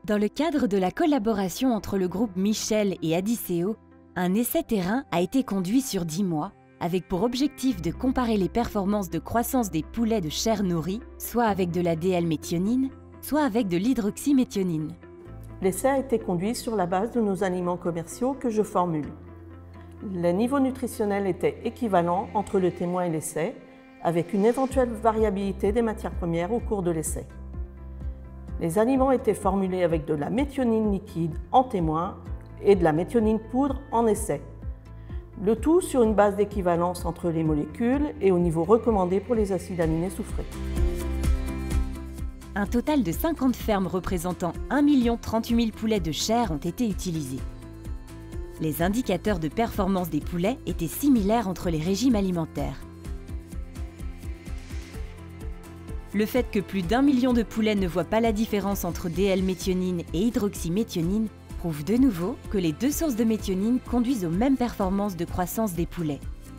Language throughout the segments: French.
Dans le cadre de la collaboration entre le groupe Michel et Adiceo, un essai terrain a été conduit sur 10 mois, avec pour objectif de comparer les performances de croissance des poulets de chair nourrie, soit avec de la DL-méthionine, soit avec de l'hydroxyméthionine. L'essai a été conduit sur la base de nos aliments commerciaux que je formule. Les niveaux nutritionnels étaient équivalents entre le témoin et l'essai, avec une éventuelle variabilité des matières premières au cours de l'essai. Les aliments étaient formulés avec de la méthionine liquide en témoin et de la méthionine poudre en essai. Le tout sur une base d'équivalence entre les molécules et au niveau recommandé pour les acides aminés soufrés. Un total de 50 fermes représentant 1 038 000 poulets de chair ont été utilisés. Les indicateurs de performance des poulets étaient similaires entre les régimes alimentaires. Le fait que plus d'1 million de poulets ne voient pas la différence entre DL-méthionine et hydroxyméthionine prouve de nouveau que les deux sources de méthionine conduisent aux mêmes performances de croissance des poulets.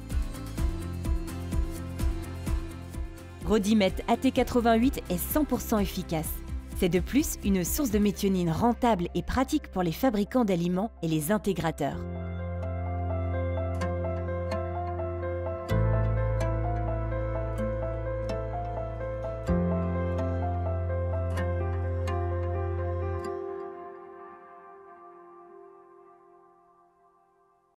Rodimet AT88 est 100% efficace. C'est de plus une source de méthionine rentable et pratique pour les fabricants d'aliments et les intégrateurs.